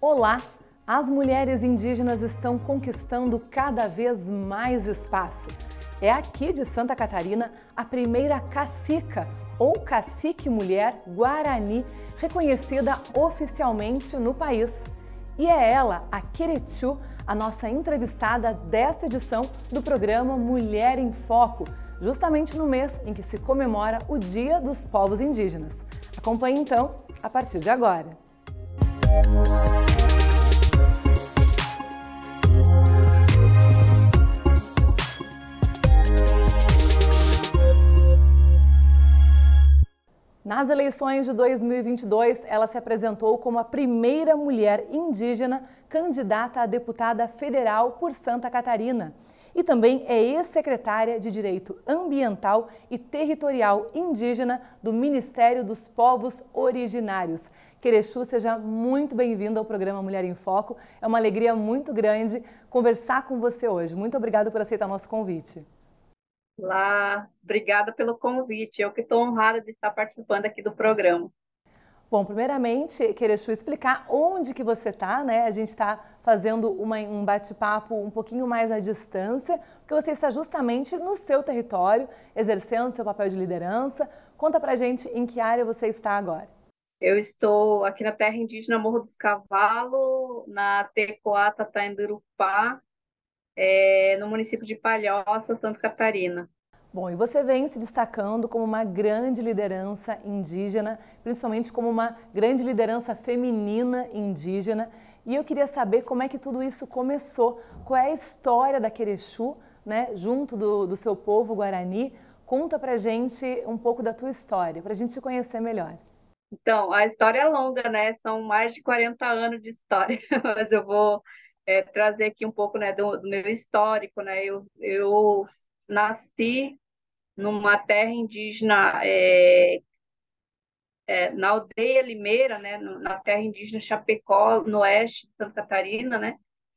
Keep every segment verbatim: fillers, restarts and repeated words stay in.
Olá! As mulheres indígenas estão conquistando cada vez mais espaço. É aqui de Santa Catarina a primeira cacica, ou cacique mulher guarani, reconhecida oficialmente no país. E é ela, a Querechu, a nossa entrevistada desta edição do programa Mulher em Foco, justamente no mês em que se comemora o Dia dos Povos Indígenas. Acompanhe então a partir de agora. Nas eleições de dois mil e vinte e dois, ela se apresentou como a primeira mulher indígena candidata a deputada federal por Santa Catarina. E também é ex-secretária de Direito Ambiental e Territorial Indígena do Ministério dos Povos Originários. Querechu, seja muito bem-vinda ao programa Mulher em Foco. É uma alegria muito grande conversar com você hoje. Muito obrigada por aceitar o nosso convite. Olá, obrigada pelo convite. Eu que estou honrada de estar participando aqui do programa. Bom, primeiramente, Querechu, explicar onde que você está, né? A gente está fazendo uma, um bate-papo um pouquinho mais à distância, porque você está justamente no seu território, exercendo seu papel de liderança. Conta pra gente em que área você está agora. Eu estou aqui na terra indígena Morro dos Cavalos, na Tecoata Taindurupá, é, no município de Palhoça, Santa Catarina. Bom, e você vem se destacando como uma grande liderança indígena, principalmente como uma grande liderança feminina indígena. E eu queria saber como é que tudo isso começou, qual é a história da Querechu, né, junto do, do seu povo Guarani. Conta pra gente um pouco da tua história, pra gente te conhecer melhor. Então, a história é longa, né? São mais de quarenta anos de história, mas eu vou é, trazer aqui um pouco, né, do, do meu histórico, né? Eu, eu nasci numa terra indígena, é, é, na aldeia Limeira, né, no- na terra indígena Chapecó, no oeste de Santa Catarina, né.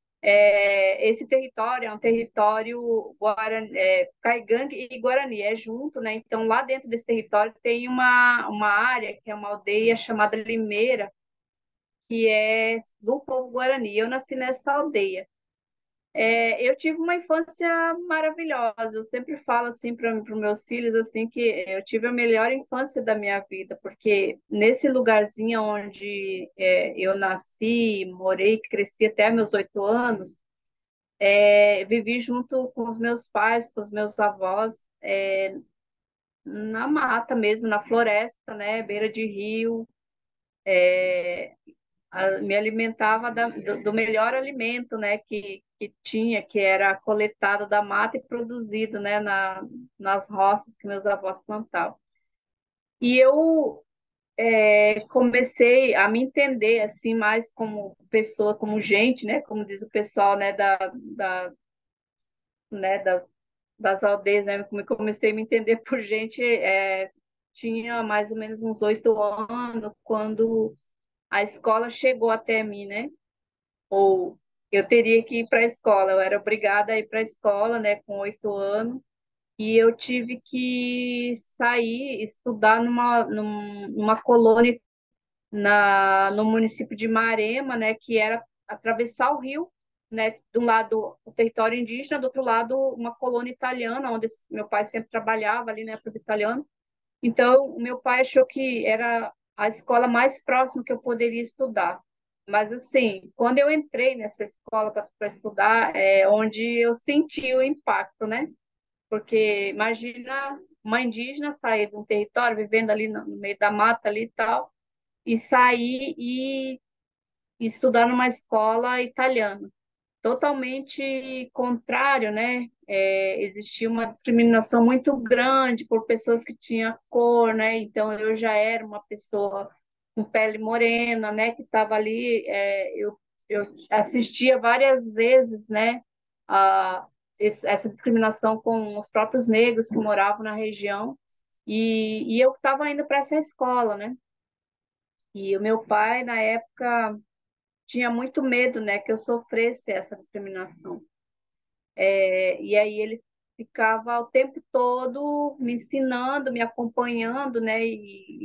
É, esse território é um território Guarani, é, Caigangue e Guarani, é junto, né. Então, lá dentro desse território tem uma, uma área, que é uma aldeia chamada Limeira, que é do povo Guarani. Eu nasci nessa aldeia. É, eu tive uma infância maravilhosa. Eu sempre falo assim para os meus filhos assim que eu tive a melhor infância da minha vida, porque nesse lugarzinho onde é, eu nasci, morei, cresci até meus oito anos, é, vivi junto com os meus pais, com os meus avós, é, na mata mesmo, na floresta, né, beira de rio. A- me alimentava da- do, do melhor alimento, né, que, que tinha, que era coletado da mata e produzido, né, na, nas roças que meus avós plantavam. E eu é, comecei a me entender assim mais como pessoa, como gente, né, como diz o pessoal, né, da, da, né, das, das aldeias, né, como eu comecei a me entender por gente, é, tinha mais ou menos uns oito anos quando a escola chegou até mim, né? Ou eu teria que ir para a escola. Eu era obrigada a ir para a escola, né, com oito anos, e eu tive que sair, estudar numa, num- numa colônia na, no município de Marema, né, que era atravessar o rio, né, de um lado o território indígena, do outro lado uma colônia italiana, onde meu pai sempre trabalhava ali, né, para os italianos. Então, o meu pai achou que era a escola mais próxima que eu poderia estudar. Mas, assim, quando eu entrei nessa escola para estudar, é onde eu senti o impacto, né? Porque imagina uma indígena sair de um território, vivendo ali no meio da mata ali e tal, e sair e estudar numa escola italiana totalmente contrário, né? É, existia uma discriminação muito grande por pessoas que tinham cor, né? Então eu já era uma pessoa com pele morena, né? Que estava ali, é, eu, eu assistia várias vezes, né? A esse- essa discriminação com os próprios negros que moravam na região e, e eu estava indo para essa escola, né? E o meu pai na época tinha muito medo, né? Que eu sofresse essa discriminação. É, e aí ele ficava o tempo todo me ensinando, me acompanhando, né? E,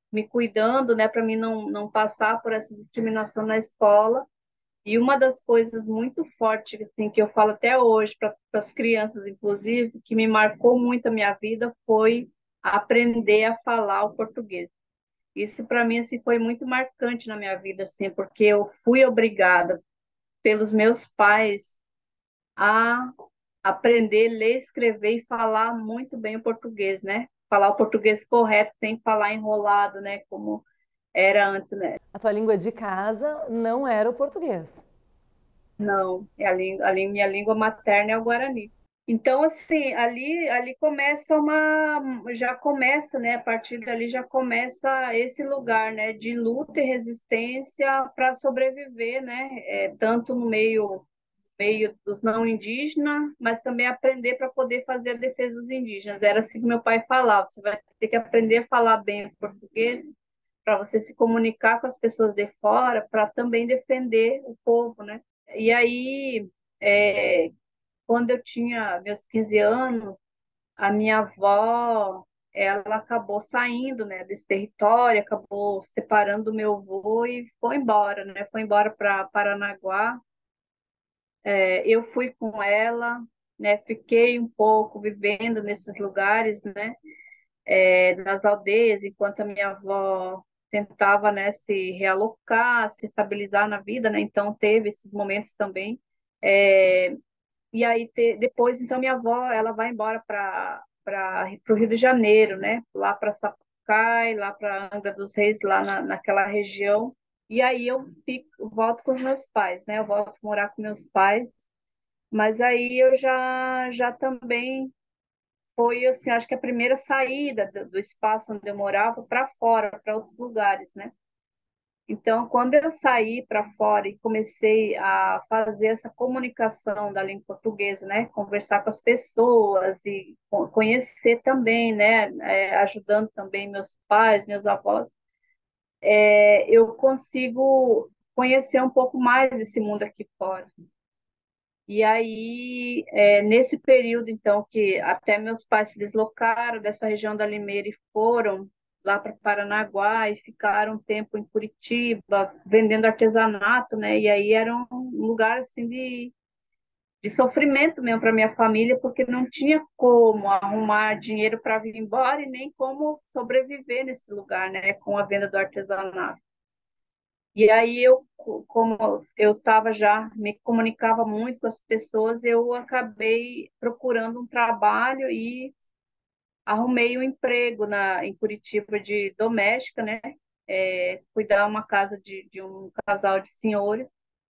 me cuidando, né, para mim não, não passar por essa discriminação na escola. E uma das coisas muito fortes, assim, que eu falo até hoje para as crianças, inclusive, que me marcou muito a minha vida, foi aprender a falar o português. Isso para mim assim foi muito marcante na minha vida, assim, porque eu fui obrigada pelos meus pais a aprender, ler, escrever e falar muito bem o português, né? Falar o português correto, sem falar enrolado, né? Como era antes, né? A tua língua de casa não era o português. Não, é a, língua, a língua, minha língua materna é o Guarani. Então, assim, ali, ali começa uma, já começa, né? A partir dali já começa esse lugar, né? De luta e resistência para sobreviver, né? É, tanto no meio meio dos não indígenas, mas também aprender para poder fazer a defesa dos indígenas. Era assim que meu pai falava: você vai ter que aprender a falar bem o português para você se comunicar com as pessoas de fora, para também defender o povo, né? E aí, é, quando eu tinha meus quinze anos, a minha avó, ela acabou saindo, né, desse território, acabou separando do meu avô e foi embora, né? Foi embora para Paranaguá. Eu fui com ela, né? Fiquei um pouco vivendo nesses lugares, né? É, nas aldeias, enquanto a minha avó tentava, né, se realocar, se estabilizar na vida, né? Então teve esses momentos também. É, e aí te, depois, então minha avó, ela vai embora para para o Rio de Janeiro, né? Lá para Sapucaí, lá para Angra dos Reis, lá na, naquela região. E aí eu fico, volto com os meus pais, né? Eu volto a morar com meus pais. Mas aí eu já, já também foi, assim, acho que a primeira saída do, do espaço onde eu morava para fora, para outros lugares, né? Então, quando eu saí para fora e comecei a fazer essa comunicação da língua portuguesa, né? Conversar com as pessoas e conhecer também, né? É, ajudando também meus pais, meus avós, é, eu consigo conhecer um pouco mais desse mundo aqui fora. E aí, é, nesse período, então, que até meus pais se deslocaram dessa região da Limeira e foram lá para Paranaguá e ficaram um tempo em Curitiba, vendendo artesanato, né? E aí era um lugar, assim, de, de sofrimento mesmo para minha família, porque não tinha como arrumar dinheiro para vir embora e nem como sobreviver nesse lugar, né? Com a venda do artesanato. E aí eu, como eu estava já, me comunicava muito com as pessoas, eu acabei procurando um trabalho e arrumei um emprego na, em Curitiba de doméstica, né? É, cuidar uma casa de, de um casal de senhores,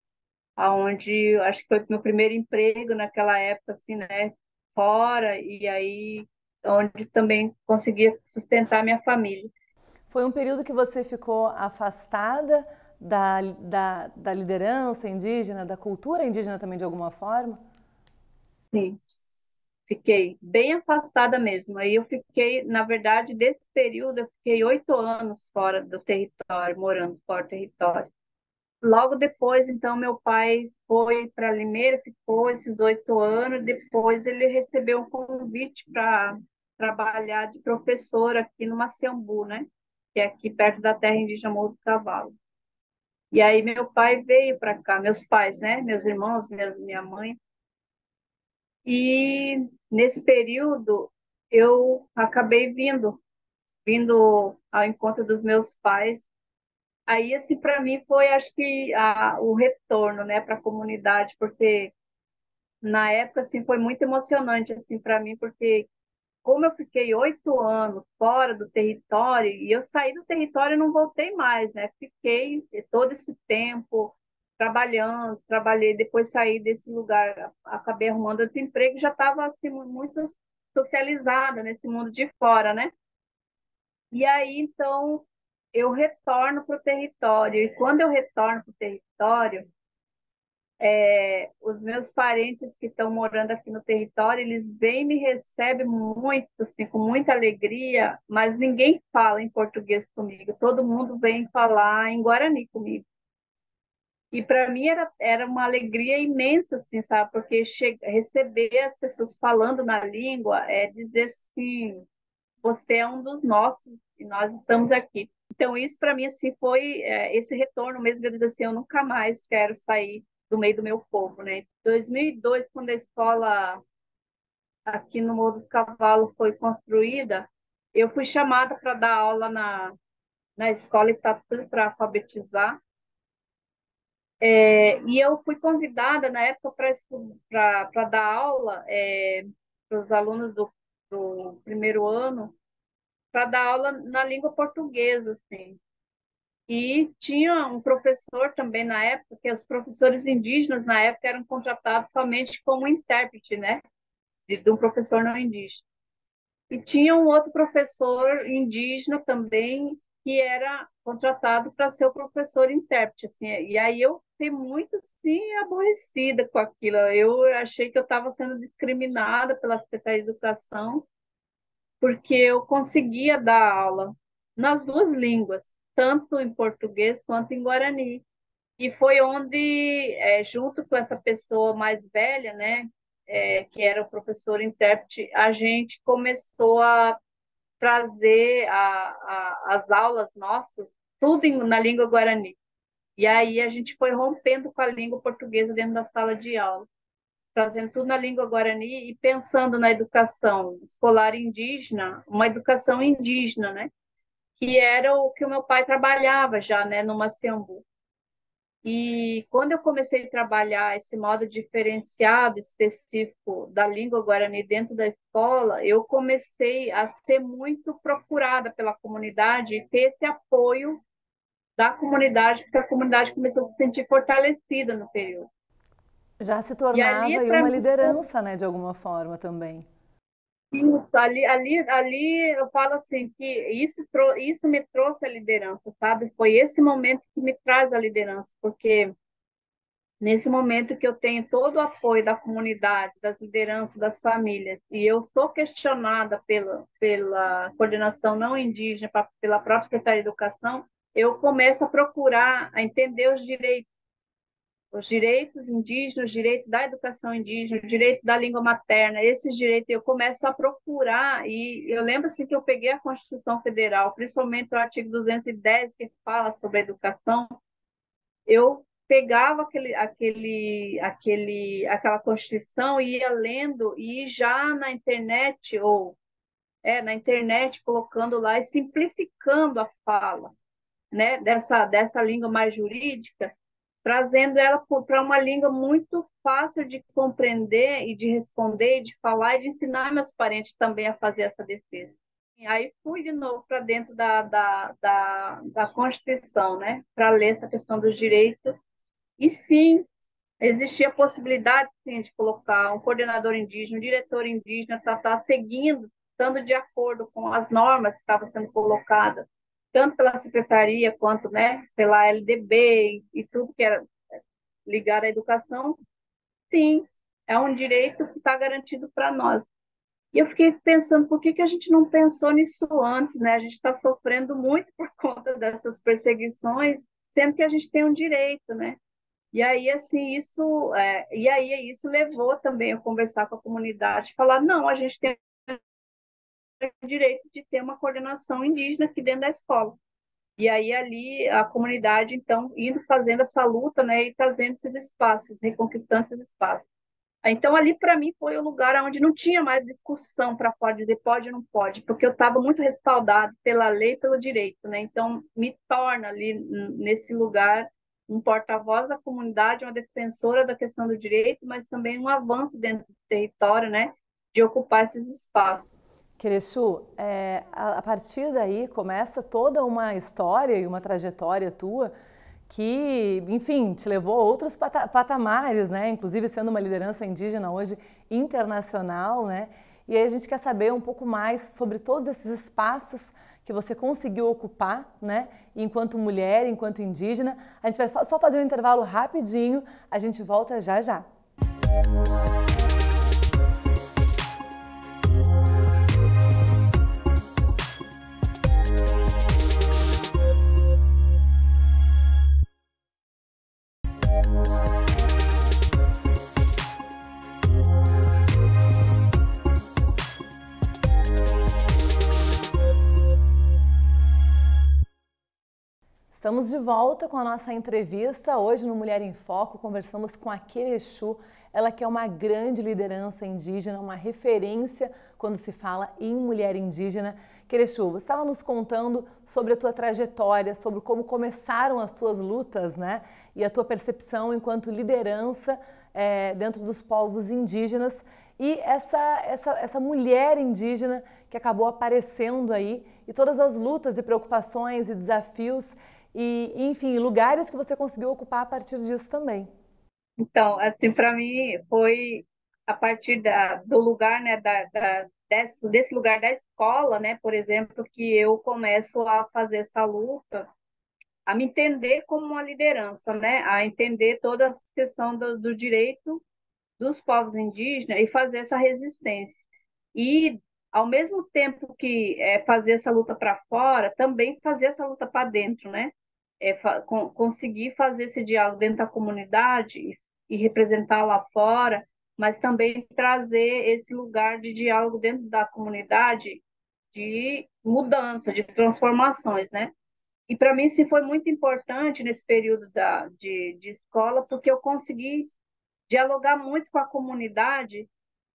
aonde acho que foi meu primeiro emprego naquela época, assim, né? Fora, e aí onde também conseguia sustentar minha família. Foi um período que você ficou afastada da, da, da liderança indígena, da cultura indígena também de alguma forma? Sim. Fiquei bem afastada mesmo. Aí eu fiquei, na verdade, desse período, eu fiquei oito anos fora do território, morando fora do território. Logo depois, então, meu pai foi para Limeira, ficou esses oito anos. Depois, ele recebeu um convite para trabalhar de professor aqui no Maciambu, né? Que é aqui perto da terra indígena Morro do Cavalo. E aí, meu pai veio para cá, meus pais, né? Meus irmãos, minha, minha mãe. E nesse período eu acabei vindo, vindo ao encontro dos meus pais. Aí, assim, para mim foi, acho que, a, o retorno, né, para a comunidade, porque na época, assim, foi muito emocionante, assim, para mim, porque como eu fiquei oito anos fora do território, e eu saí do território e não voltei mais, né? Fiquei todo esse tempo trabalhando, trabalhei, depois saí desse lugar, acabei arrumando outro emprego, e já estava assim, muito socializada nesse mundo de fora, né? E aí, então, eu retorno para o território, e quando eu retorno para o território, é, os meus parentes que estão morando aqui no território, eles vêm e me recebem muito, assim, com muita alegria, mas ninguém fala em português comigo, todo mundo vem falar em Guarani comigo. E para mim era, era uma alegria imensa, assim, sabe? Porque che receber as pessoas falando na língua é dizer assim, você é um dos nossos e nós estamos aqui. Então, isso para mim assim foi é, esse retorno mesmo de eu dizer assim, eu nunca mais quero sair do meio do meu povo, né? Em dois mil e dois, quando a escola aqui no Morro dos Cavalos foi construída, eu fui chamada para dar aula na, na escola Itatu para alfabetizar. É, e eu fui convidada na época para dar aula é, para os alunos do, do primeiro ano, para dar aula na língua portuguesa, assim. E tinha um professor também na época, que os professores indígenas na época eram contratados somente como intérprete, né? De, de um professor não indígena. E tinha um outro professor indígena também que era contratado para ser o professor intérprete, assim. E aí eu fiquei muito, assim, aborrecida com aquilo. Eu achei que eu estava sendo discriminada pela Secretaria de Educação, porque eu conseguia dar aula nas duas línguas, tanto em português quanto em guarani. E foi onde, é, junto com essa pessoa mais velha, né, é, que era o professor intérprete, a gente começou a trazer a, a, as aulas nossas, tudo em, na língua guarani. E aí a gente foi rompendo com a língua portuguesa dentro da sala de aula, trazendo tudo na língua guarani e pensando na educação escolar indígena, uma educação indígena, né? Que era o que o meu pai trabalhava já, né, no Maciambu. E quando eu comecei a trabalhar esse modo diferenciado, específico da língua guarani dentro da escola, eu comecei a ser muito procurada pela comunidade e ter esse apoio da comunidade, porque a comunidade começou a se sentir fortalecida no período. Já se E ali, tornava aí para uma mim, liderança, né, de alguma forma também. isso, ali, ali, ali eu falo assim, que isso, trou- isso me trouxe a liderança, sabe? Foi esse momento que me traz a liderança, porque nesse momento que eu tenho todo o apoio da comunidade, das lideranças, das famílias, e eu sou questionada pela, pela coordenação não indígena, pra- pela própria Secretaria de Educação, eu começo a procurar, a entender os direitos, os direitos indígenas, os direitos da educação indígena, o direito da língua materna, esses direitos eu começo a procurar, e eu lembro assim que eu peguei a Constituição Federal, principalmente o artigo duzentos e dez, que fala sobre a educação, eu pegava aquele, aquele, aquele, aquela Constituição e ia lendo e já na internet ou é, na internet colocando lá e simplificando a fala, né, dessa dessa língua mais jurídica, trazendo ela para uma língua muito fácil de compreender e de responder, de falar e de ensinar meus parentes também a fazer essa defesa. E aí fui de novo para dentro da, da, da, da Constituição, né, para ler essa questão dos direitos. E sim, existia a possibilidade sim, de colocar um coordenador indígena, um diretor indígena, para estar seguindo, estando de acordo com as normas que estavam sendo colocadas, tanto pela secretaria quanto, né, pela L D B e, e tudo que era ligado à educação. Sim, é um direito que está garantido para nós. E eu fiquei pensando, por que, que a gente não pensou nisso antes, né? A gente está sofrendo muito por conta dessas perseguições, sendo que a gente tem um direito, né? E aí, assim, isso, é, e aí isso levou também a conversar com a comunidade, falar, não, a gente tem o direito de ter uma coordenação indígena aqui dentro da escola. E aí ali a comunidade, então, indo fazendo essa luta, né, e trazendo esses espaços, reconquistando esses espaços. Então, ali, para mim, foi o lugar onde não tinha mais discussão para fora, dizer pode ou não pode, porque eu estava muito respaldado pela lei e pelo direito, né? Então, me torna ali, nesse lugar, um porta-voz da comunidade, uma defensora da questão do direito, mas também um avanço dentro do território, né? De ocupar esses espaços. Querechu, é, a, a partir daí começa toda uma história e uma trajetória tua que, enfim, te levou a outros pata patamares, né? Inclusive sendo uma liderança indígena hoje internacional, né? E aí a gente quer saber um pouco mais sobre todos esses espaços que você conseguiu ocupar, né? Enquanto mulher, enquanto indígena. A gente vai só fazer um intervalo rapidinho, a gente volta já já. Estamos de volta com a nossa entrevista. Hoje no Mulher em Foco conversamos com a Querexu, ela que é uma grande liderança indígena, uma referência quando se fala em mulher indígena. Querexu, você estava nos contando sobre a tua trajetória, sobre como começaram as tuas lutas, né? E a tua percepção enquanto liderança é, dentro dos povos indígenas. E essa, essa, essa mulher indígena que acabou aparecendo aí, e todas as lutas e preocupações e desafios, e enfim, lugares que você conseguiu ocupar a partir disso também. Então, assim, para mim foi a partir da, do lugar, né, da, da, desse, desse lugar da escola, né, por exemplo, que eu começo a fazer essa luta, a me entender como uma liderança, né, a entender toda a questão do, do direito dos povos indígenas e fazer essa resistência. E, ao mesmo tempo que é, fazer essa luta para fora, também fazer essa luta para dentro, né? É, fa con conseguir fazer esse diálogo dentro da comunidade e, e representar lá fora, mas também trazer esse lugar de diálogo dentro da comunidade de mudança, de transformações, né? E para mim, sim, foi muito importante nesse período da, de, de escola, porque eu consegui dialogar muito com a comunidade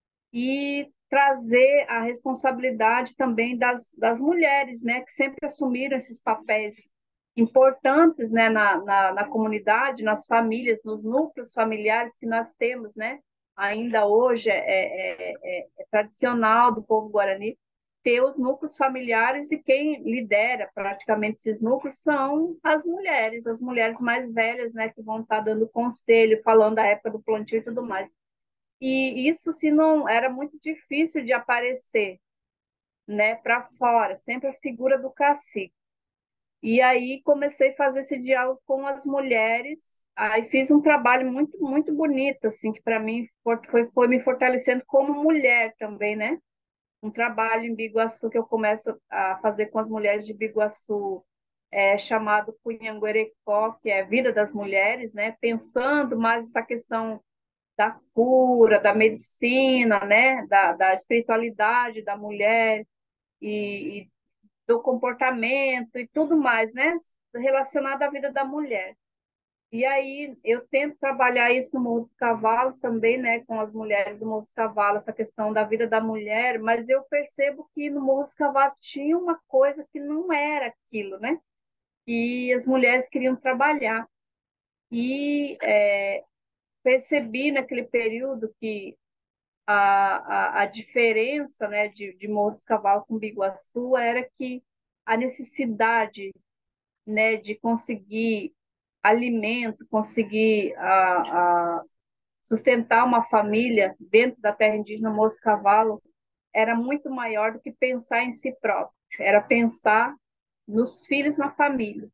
e trazer a responsabilidade também das, das mulheres, né, que sempre assumiram esses papéis importantes, né, na, na, na comunidade, nas famílias, nos núcleos familiares que nós temos, né, ainda hoje é, é, é, é tradicional do povo guarani ter os núcleos familiares e quem lidera praticamente esses núcleos são as mulheres, as mulheres mais velhas, né, que vão estar dando conselho, falando da época do plantio e tudo mais. E isso se não era muito difícil de aparecer, né, para fora, sempre a figura do cacique. E aí comecei a fazer esse diálogo com as mulheres, aí fiz um trabalho muito muito bonito assim, que para mim foi, foi, foi me fortalecendo como mulher também, né? Um trabalho em Biguaçu que eu começo a fazer com as mulheres de Biguaçu, é, chamado Cunhanguerecó, que é a vida das mulheres, né? Pensando mais essa questão da cura, da medicina, né? da, da espiritualidade da mulher e, e do comportamento e tudo mais, né? Relacionado à vida da mulher. E aí eu tento trabalhar isso no Morro do Cavalo também, né, com as mulheres do Morro do Cavalo, essa questão da vida da mulher, mas eu percebo que no Morro do Cavalo tinha uma coisa que não era aquilo, né? Que as mulheres queriam trabalhar. E é, percebi naquele período que a, a, a diferença, né, de, de Morro dos Cavalos com Biguaçu era que a necessidade, né, de conseguir alimento, conseguir a, a sustentar uma família dentro da terra indígena Morro dos Cavalos era muito maior do que pensar em si próprio, era pensar nos filhos, na família.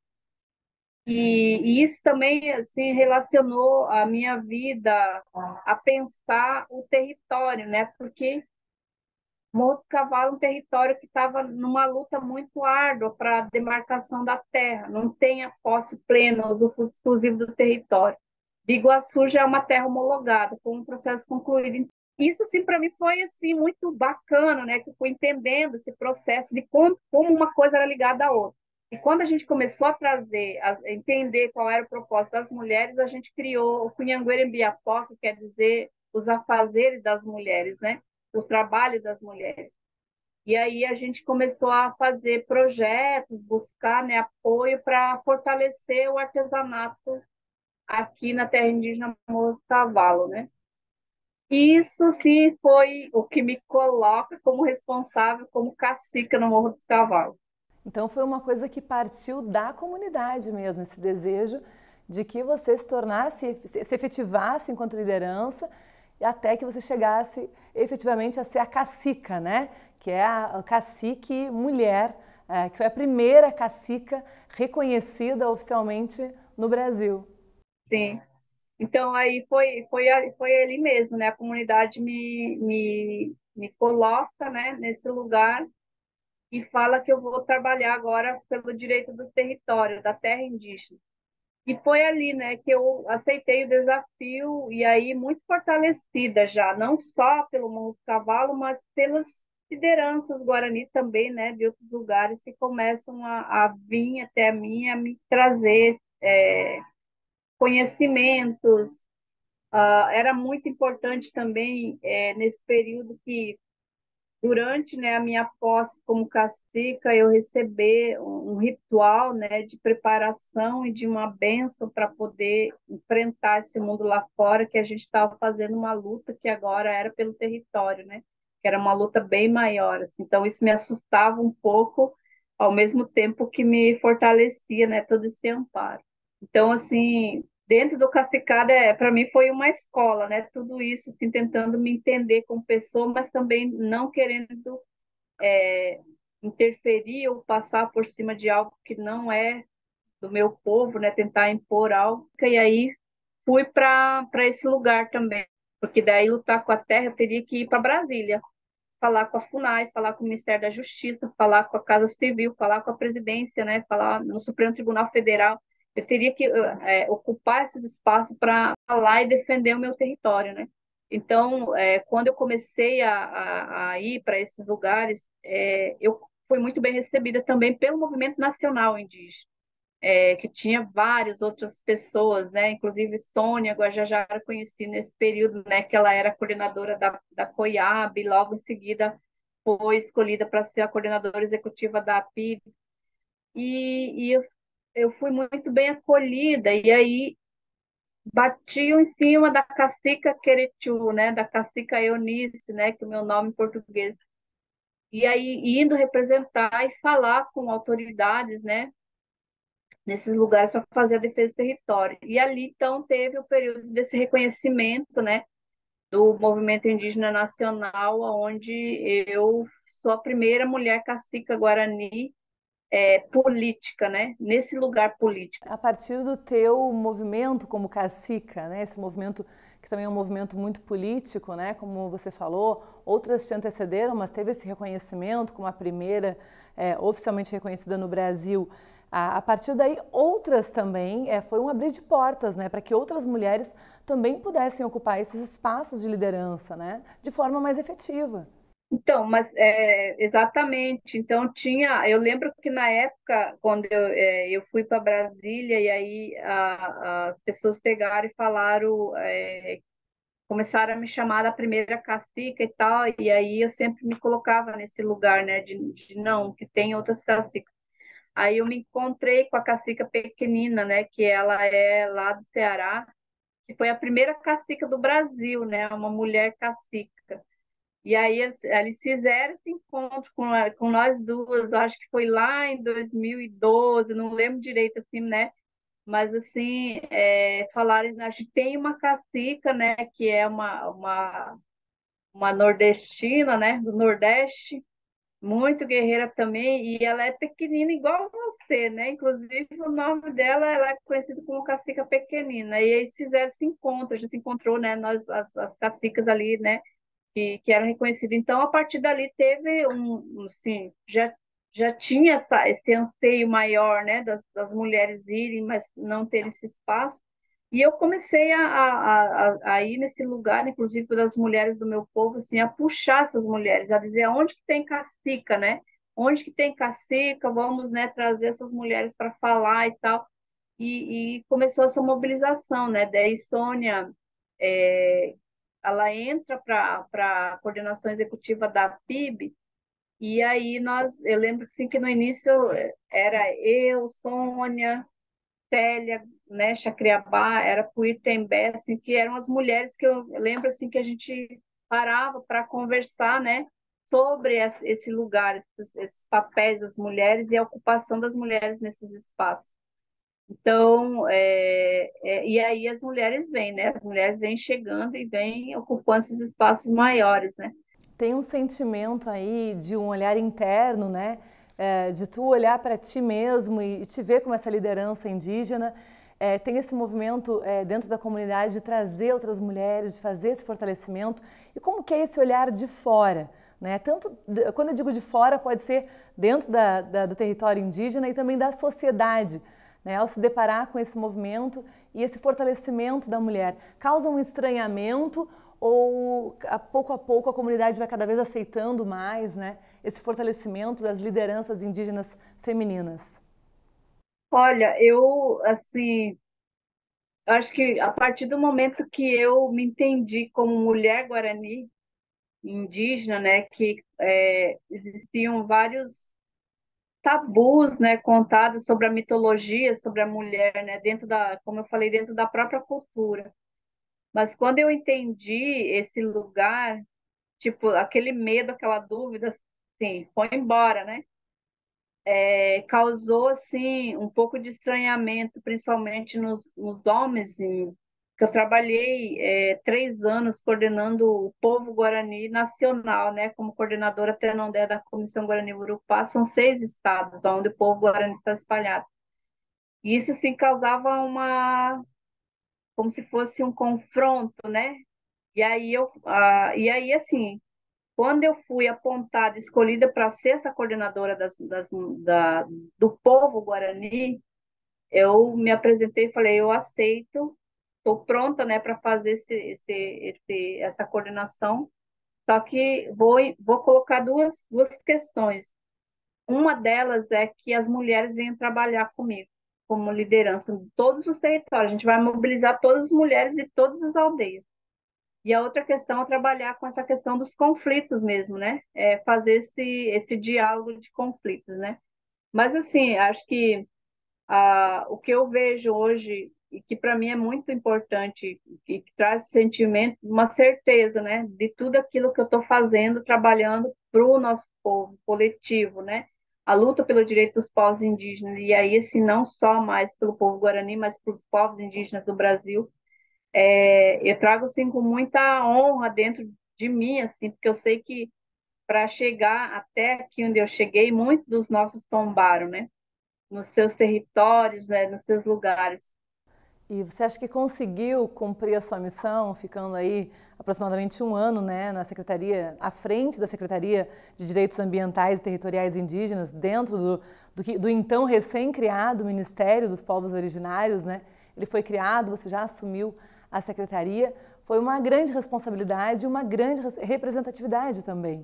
E, e isso também assim relacionou a minha vida a pensar o território, né? Porque Morro do Cavalo é um território que estava numa luta muito árdua para a demarcação da terra, não tem a posse plena, usufruto exclusivo do território. Biguaçu já é uma terra homologada, com um processo concluído. Isso, assim, para mim foi assim muito bacana, né? Que eu fui entendendo esse processo de como, como uma coisa era ligada à outra. E quando a gente começou a trazer, a entender qual era o propósito das mulheres, a gente criou o Cunhanguera Biapó, que quer dizer os afazeres das mulheres, né? O trabalho das mulheres. E aí a gente começou a fazer projetos, buscar, né, apoio para fortalecer o artesanato aqui na terra indígena Morro do Cavalo, né? Isso sim foi o que me coloca como responsável, como cacica no Morro dos Cavalos. Então foi uma coisa que partiu da comunidade mesmo, esse desejo de que você se tornasse, se efetivasse enquanto liderança e até que você chegasse efetivamente a ser a cacica, né? Que é a cacique mulher, é, que foi a primeira cacica reconhecida oficialmente no Brasil. Sim. Então aí foi foi foi ali mesmo, né? A comunidade me, me, me coloca, né, nesse lugar e fala que eu vou trabalhar agora pelo direito do território, da terra indígena. E foi ali, né, que eu aceitei o desafio e aí muito fortalecida já, não só pelo Morro do Cavalo, mas pelas lideranças Guarani também, né, de outros lugares que começam a, a vir até mim, a me trazer é, conhecimentos. Uh, era muito importante também é, nesse período que durante, né, a minha posse como cacica, eu receber um, um ritual, né, de preparação e de uma bênção para poder enfrentar esse mundo lá fora, que a gente estava fazendo uma luta que agora era pelo território, né, que era uma luta bem maior. Assim. Então, isso me assustava um pouco, ao mesmo tempo que me fortalecia, né, todo esse amparo. Então, assim, dentro do Cacicada, é, para mim foi uma escola, né? Tudo isso, assim, tentando me entender como pessoa, mas também não querendo é, interferir ou passar por cima de algo que não é do meu povo, né? Tentar impor algo. E aí fui para para esse lugar também, porque daí lutar com a terra eu teria que ir para Brasília, falar com a FUNAI, falar com o Ministério da Justiça, falar com a Casa Civil, falar com a presidência, né? Falar no Supremo Tribunal Federal. Eu teria que é, ocupar esses espaços para falar e defender o meu território, né? Então, é, quando eu comecei a, a, a ir para esses lugares, é, eu fui muito bem recebida também pelo movimento nacional indígena, é, que tinha várias outras pessoas, né? Inclusive Sônia Guajajara conheci nesse período, né? Que ela era coordenadora da, da COIAB, e logo em seguida foi escolhida para ser a coordenadora executiva da A P I B. E, e eu, eu fui muito bem acolhida, e aí batiam em cima da cacica Querechu, né? Da cacica Eunice, né? Que é o meu nome em português. E aí indo representar e falar com autoridades, né? Nesses lugares para fazer a defesa do território. E ali, então, teve o período desse reconhecimento, né, do movimento indígena nacional, onde eu sou a primeira mulher cacica guarani é, política, né, nesse lugar político. A partir do teu movimento como cacica, né, esse movimento que também é um movimento muito político, né, como você falou, outras te antecederam, mas teve esse reconhecimento como a primeira é, oficialmente reconhecida no Brasil. A partir daí, outras também, é, foi um abrir de portas, né, para que outras mulheres também pudessem ocupar esses espaços de liderança, né, de forma mais efetiva. Então, mas é, exatamente. Então tinha, eu lembro que na época, quando eu, é, eu fui para Brasília e aí a, as pessoas pegaram e falaram, é, começaram a me chamar da primeira cacica e tal, e aí eu sempre me colocava nesse lugar, né, de, de não, que tem outras cacicas. Aí eu me encontrei com a cacica pequenina, né, que ela é lá do Ceará, que foi a primeira cacica do Brasil, né, uma mulher cacica. E aí eles, eles fizeram esse encontro com, a, com nós duas, acho que foi lá em dois mil e doze, não lembro direito assim, né? Mas assim, é, falaram, a gente tem uma cacica, né, que é uma, uma, uma nordestina, né, do Nordeste, muito guerreira também, e ela é pequenina igual você, né? Inclusive o nome dela, ela é conhecida como cacica pequenina. E eles fizeram esse encontro, a gente se encontrou, né? Nós, as, as cacicas ali, né? Que, que eram reconhecidas. Então, a partir dali teve um, assim, já já tinha essa, esse anseio maior, né? Das, das mulheres irem, mas não ter esse espaço. E eu comecei a, a, a, a ir nesse lugar, inclusive das mulheres do meu povo, assim, a puxar essas mulheres, a dizer onde que tem cacica, né? Onde que tem cacica, vamos, né, trazer essas mulheres para falar e tal. E, e começou essa mobilização, né? Daí Sônia, é, ela entra para a coordenação executiva da P I B, e aí nós, eu lembro assim, que no início era eu, Sônia, Célia, né, Chacriabá, era Puitembé, assim, que eram as mulheres que eu lembro assim que a gente parava para conversar, né, sobre esse lugar, esses, esses papéis das mulheres e a ocupação das mulheres nesses espaços. Então, é, é, e aí as mulheres vêm, né? As mulheres vêm chegando e vêm ocupando esses espaços maiores, né? Tem um sentimento aí de um olhar interno, né? É, de tu olhar para ti mesmo e te ver como essa liderança indígena. É, tem esse movimento é, dentro da comunidade de trazer outras mulheres, de fazer esse fortalecimento. E como que é esse olhar de fora? Né? Tanto, quando eu digo de fora, pode ser dentro da, da, do território indígena e também da sociedade. Né, ao se deparar com esse movimento e esse fortalecimento da mulher causa um estranhamento ou a pouco a pouco a comunidade vai cada vez aceitando mais, né, esse fortalecimento das lideranças indígenas femininas? Olha, eu, assim, acho que a partir do momento que eu me entendi como mulher guarani indígena, né, que é, existiam vários tabus, né, contados sobre a mitologia, sobre a mulher, né, dentro da, como eu falei, dentro da própria cultura. Mas quando eu entendi esse lugar, tipo, aquele medo, aquela dúvida, assim, foi embora, né? É, causou, assim, um pouco de estranhamento, principalmente nos, nos homens, em, que eu trabalhei é, três anos coordenando o povo Guarani nacional, né? Como coordenadora Tenondé da Comissão Guarani Urupá, são seis estados onde o povo Guarani está espalhado. E isso, assim, causava uma, como se fosse um confronto, né? E aí, eu, ah, e aí assim, quando eu fui apontada, escolhida para ser essa coordenadora das, das, da, do povo Guarani, eu me apresentei e falei, eu aceito, estou pronta, né, para fazer esse, esse, esse, essa coordenação, só que vou, vou colocar duas, duas questões. Uma delas é que as mulheres venham trabalhar comigo, como liderança em todos os territórios. A gente vai mobilizar todas as mulheres de todas as aldeias. E a outra questão é trabalhar com essa questão dos conflitos mesmo, né? É fazer esse, esse diálogo de conflitos, né? Mas, assim, acho que ah, o que eu vejo hoje, e que para mim é muito importante, e que traz sentimento, uma certeza, né? De tudo aquilo que eu estou fazendo, trabalhando para o nosso povo coletivo, né? A luta pelo direito dos povos indígenas, e aí, assim, não só mais pelo povo guarani, mas pelos povos indígenas do Brasil, é, eu trago assim com muita honra dentro de mim, assim, porque eu sei que para chegar até aqui onde eu cheguei, muitos dos nossos tombaram, né? Nos seus territórios, né? Nos seus lugares. E você acha que conseguiu cumprir a sua missão, ficando aí aproximadamente um ano, né, na Secretaria, à frente da Secretaria de Direitos Ambientais e Territoriais Indígenas, dentro do, do, que- do então recém-criado Ministério dos Povos Originários, né? Ele foi criado, você já assumiu a secretaria. Foi uma grande responsabilidade e uma grande res- representatividade também.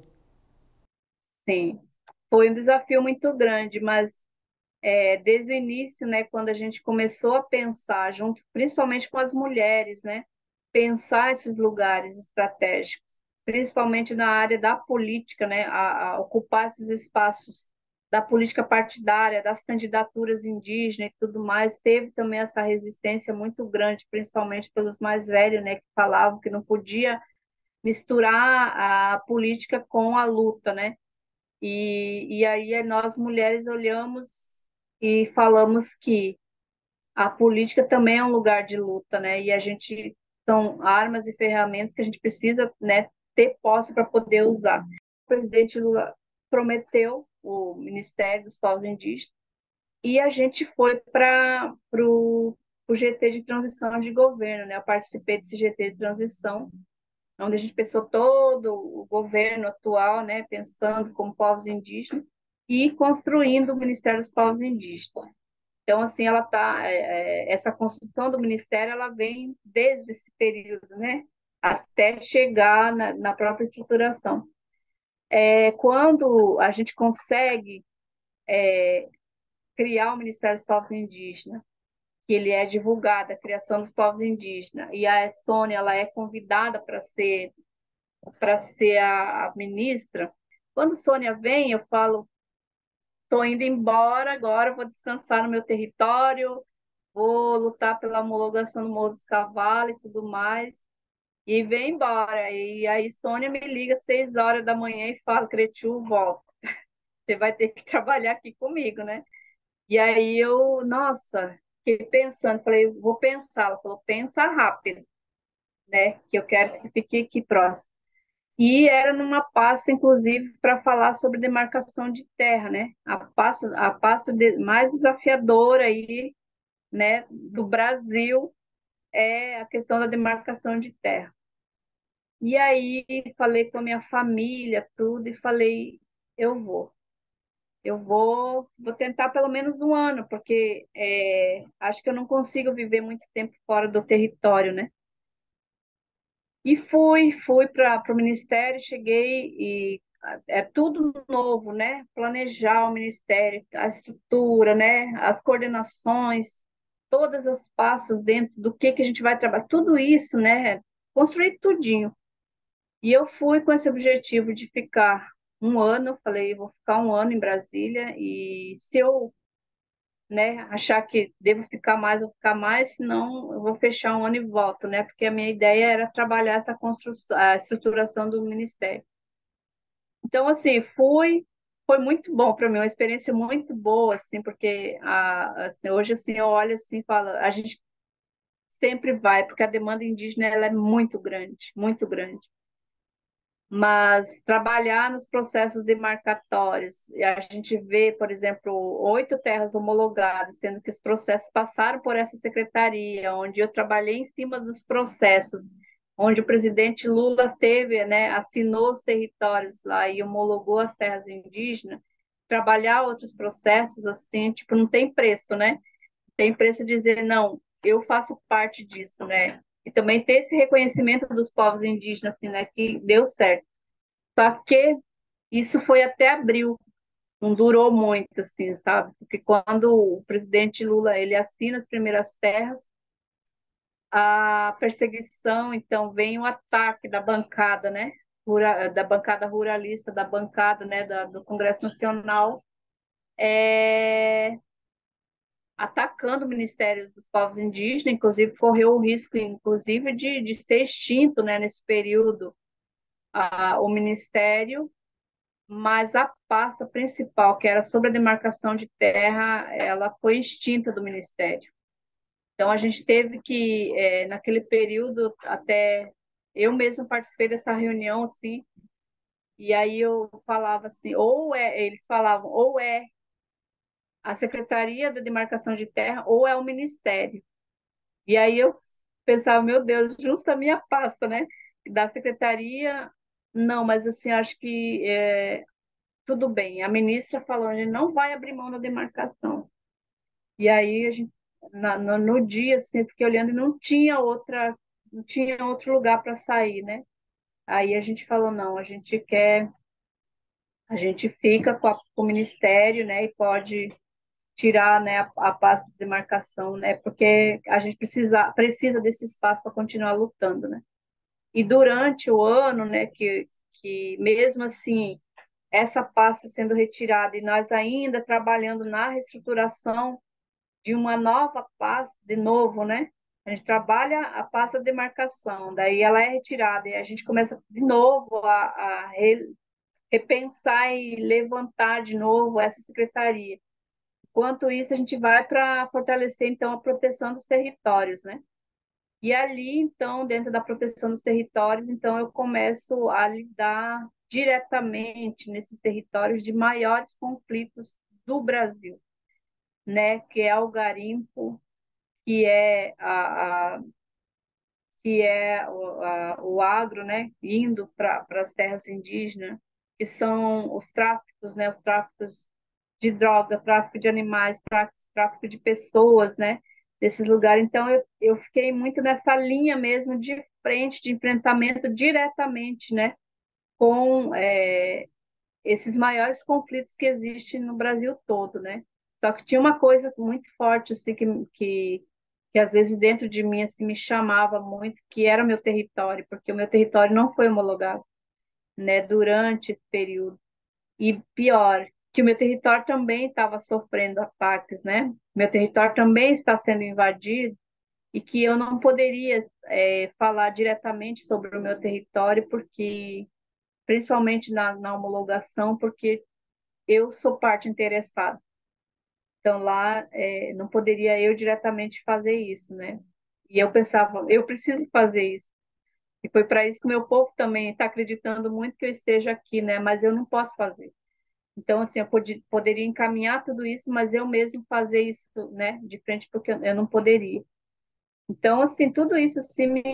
Sim, foi um desafio muito grande, mas é, desde o início, né, quando a gente começou a pensar, junto, principalmente com as mulheres, né, pensar esses lugares estratégicos, principalmente na área da política, né, a, a ocupar esses espaços da política partidária, das candidaturas indígenas e tudo mais, teve também essa resistência muito grande, principalmente pelos mais velhos, né, que falavam que não podia misturar a política com a luta, né? E, e aí nós mulheres olhamos e falamos que a política também é um lugar de luta, né? E a gente são armas e ferramentas que a gente precisa, né, ter posse para poder usar. O presidente Lula prometeu o Ministério dos Povos Indígenas e a gente foi para o G T de transição de governo, né? Eu participei desse G T de transição onde a gente pensou todo o governo atual, né, pensando como povos indígenas e construindo o Ministério dos Povos Indígenas. Então, assim, ela tá, é, essa construção do ministério, ela vem desde esse período, né, até chegar na, na própria estruturação. É, quando a gente consegue criar o Ministério dos Povos Indígenas, que ele é divulgado, a criação dos povos indígenas, e a Sônia, ela é convidada para ser para ser a, a ministra. Quando Sônia vem, eu falo, estou indo embora agora, vou descansar no meu território, vou lutar pela homologação do Morro dos Cavalos e tudo mais, e vem embora. E aí Sônia me liga às seis horas da manhã e fala, Cretiu, volta, você vai ter que trabalhar aqui comigo, né? E aí eu, nossa, fiquei pensando, falei, vou pensar. Ela falou, pensa rápido, né? Que eu quero que você fique aqui próximo. E era numa pasta, inclusive, para falar sobre demarcação de terra, né? A pasta, a pasta de- mais desafiadora aí, né, do Brasil é a questão da demarcação de terra. E aí falei com a minha família, tudo, e falei, eu vou. eu vou, vou tentar pelo menos um ano, porque é, acho que eu não consigo viver muito tempo fora do território, né? E fui, fui para o ministério, cheguei e é tudo novo, né? Planejar o ministério, a estrutura, né? As coordenações, todas as pastas dentro do que que a gente vai trabalhar, tudo isso, né? Construir tudinho. E eu fui com esse objetivo de ficar um ano, falei, vou ficar um ano em Brasília e se eu, né, achar que devo ficar mais, vou ficar mais, senão eu vou fechar um ano e volto, né? Porque a minha ideia era trabalhar essa construção, a estruturação do ministério. Então, assim, fui, foi muito bom para mim, uma experiência muito boa, assim, porque a, assim, hoje assim eu olho assim, e falo, a gente sempre vai, porque a demanda indígena ela é muito grande, muito grande. Mas trabalhar nos processos demarcatórios, e a gente vê, por exemplo, oito terras homologadas, sendo que os processos passaram por essa secretaria, onde eu trabalhei em cima dos processos, onde o presidente Lula teve, né, assinou os territórios lá e homologou as terras indígenas, trabalhar outros processos, assim, tipo, não tem preço, né? Tem preço dizer, não, eu faço parte disso, né? E também ter esse reconhecimento dos povos indígenas, assim, né, que deu certo. Só que isso foi até abril, não durou muito, assim, sabe? Porque quando o presidente Lula ele assina as primeiras terras, a perseguição, então vem o ataque da bancada, né? Da bancada ruralista, da bancada, né, da, do Congresso Nacional, é, atacando o Ministério dos Povos Indígenas, inclusive correu o risco, inclusive, de, de ser extinto, né, nesse período, a, o Ministério, mas a pasta principal, que era sobre a demarcação de terra, ela foi extinta do Ministério. Então, a gente teve que, é, naquele período, até eu mesma participei dessa reunião, assim, e aí eu falava assim, ou é, eles falavam, ou é a Secretaria da Demarcação de Terra, ou é o Ministério. E aí eu pensava, meu Deus, justa a minha pasta, né? Da Secretaria, não, mas assim, acho que é, tudo bem. A ministra falou, a gente não vai abrir mão da demarcação. E aí a gente, na, no, no dia, assim, eu fiquei olhando e não tinha outra, não tinha outro lugar para sair, né? Aí a gente falou, não, a gente quer, a gente fica com, a, com o ministério, né? E pode tirar, né, a, a pasta de demarcação, né? Porque a gente precisa, precisa desse espaço para continuar lutando, né? E durante o ano, né, que, que mesmo assim essa pasta sendo retirada e nós ainda trabalhando na reestruturação de uma nova pasta, de novo, né? A gente trabalha a pasta de demarcação, daí ela é retirada e a gente começa de novo a, a re, repensar e levantar de novo essa secretaria. Enquanto isso, a gente vai para fortalecer, então, a proteção dos territórios, né? E ali, então, dentro da proteção dos territórios, então, eu começo a lidar diretamente nesses territórios de maiores conflitos do Brasil, né? Que é o garimpo, que é a, a que é o, a, o agro, né? Indo para as terras indígenas, que são os tráficos, né? Os tráficos de droga, tráfico de animais, tráfico, tráfico de pessoas, né? Desses lugares. Então, eu, eu fiquei muito nessa linha mesmo de frente, de enfrentamento diretamente, né? Com é, esses maiores conflitos que existem no Brasil todo, né? Só que tinha uma coisa muito forte, assim, que, que, que às vezes dentro de mim, assim, me chamava muito, que era o meu território, porque o meu território não foi homologado, né? Durante esse período. E pior, que o meu território também estava sofrendo ataques, né? Meu território também está sendo invadido e que eu não poderia é, falar diretamente sobre o meu território, porque, principalmente na, na homologação, porque eu sou parte interessada. Então, lá, é, não poderia eu diretamente fazer isso, né? E eu pensava, eu preciso fazer isso. E foi para isso que o meu povo também está acreditando muito que eu esteja aqui, né? Mas eu não posso fazer. Então, assim, eu pod poderia encaminhar tudo isso, mas eu mesmo fazer isso, né, de frente, porque eu, eu não poderia. Então, assim, tudo isso, assim, me,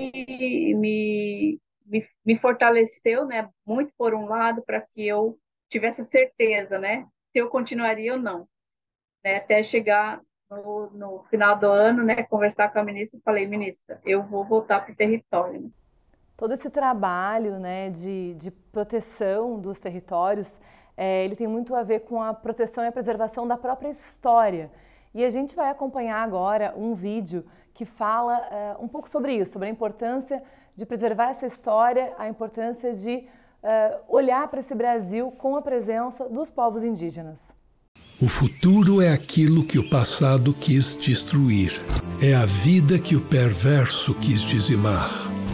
me, me, me fortaleceu, né, muito por um lado, para que eu tivesse certeza, né, eu continuaria ou não, né? Até chegar no, no final do ano, né, conversar com a ministra, e falei, ministra, eu vou voltar para o território. Né? Todo esse trabalho, né, de, de proteção dos territórios, é, ele tem muito a ver com a proteção e a preservação da própria história. E a gente vai acompanhar agora um vídeo que fala é, um pouco sobre isso, sobre a importância de preservar essa história, a importância de é, olhar para esse Brasil com a presença dos povos indígenas. O futuro é aquilo que o passado quis destruir. É a vida que o perverso quis dizimar.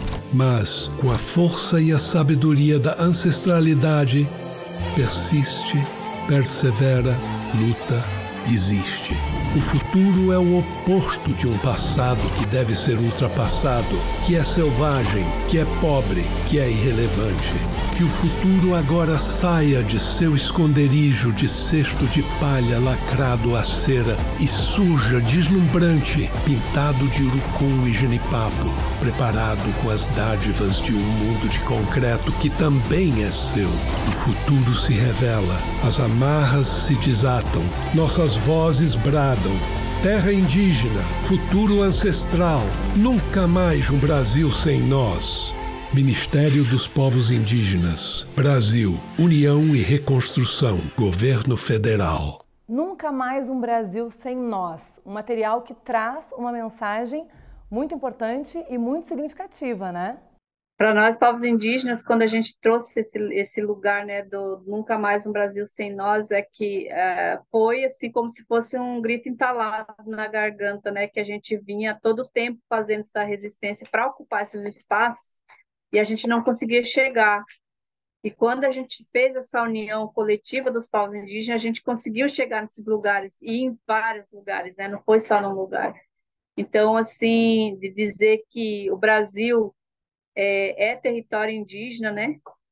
Mas, com a força e a sabedoria da ancestralidade, persiste, persevera, luta, existe. O futuro é o oposto de um passado que deve ser ultrapassado, que é selvagem, que é pobre, que é irrelevante. Que o futuro agora saia de seu esconderijo de cesto de palha lacrado à cera e suja, deslumbrante, pintado de urucum e genipapo, preparado com as dádivas de um mundo de concreto que também é seu. O futuro se revela, as amarras se desatam, nossas vozes bradam. Terra indígena, futuro ancestral, nunca mais um Brasil sem nós. Ministério dos Povos Indígenas, Brasil, União e Reconstrução, Governo Federal. Nunca mais um Brasil sem nós. Um material que traz uma mensagem muito importante e muito significativa, né? Para nós, povos indígenas, quando a gente trouxe esse, esse lugar, né, do Nunca Mais um Brasil Sem Nós, é que é, foi assim como se fosse um grito entalado na garganta, né, que a gente vinha todo o tempo fazendo essa resistência para ocupar esses espaços e a gente não conseguia chegar. E quando a gente fez essa união coletiva dos povos indígenas, a gente conseguiu chegar nesses lugares, e em vários lugares, né, não foi só num lugar. Então, assim, de dizer que o Brasil É, é território indígena, né?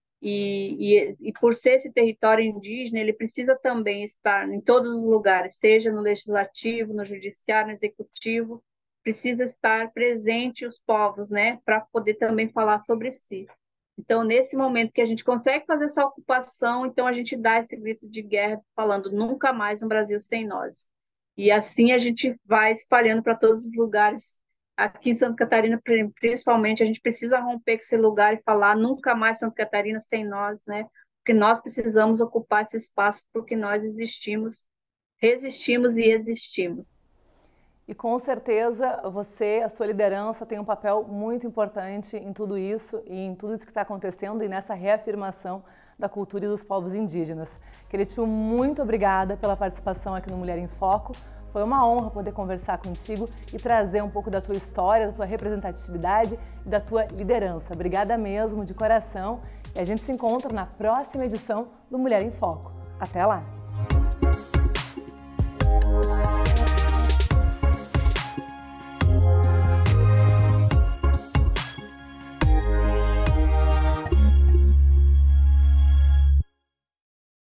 E, e, e por ser esse território indígena, ele precisa também estar em todos os lugares, seja no legislativo, no judiciário, no executivo, precisa estar presente os povos, né? Para poder também falar sobre si. Então, nesse momento que a gente consegue fazer essa ocupação, então a gente dá esse grito de guerra falando nunca mais um Brasil sem nós. E assim a gente vai espalhando para todos os lugares. Aqui em Santa Catarina, principalmente, a gente precisa romper com esse lugar e falar nunca mais Santa Catarina sem nós, né? Porque nós precisamos ocupar esse espaço porque nós existimos, resistimos e existimos. E com certeza você, a sua liderança, tem um papel muito importante em tudo isso e em tudo isso que está acontecendo e nessa reafirmação da cultura e dos povos indígenas. Querido, muito obrigada pela participação aqui no Mulher em Foco. Foi uma honra poder conversar contigo e trazer um pouco da tua história, da tua representatividade e da tua liderança. Obrigada mesmo, de coração. E a gente se encontra na próxima edição do Mulher em Foco. Até lá!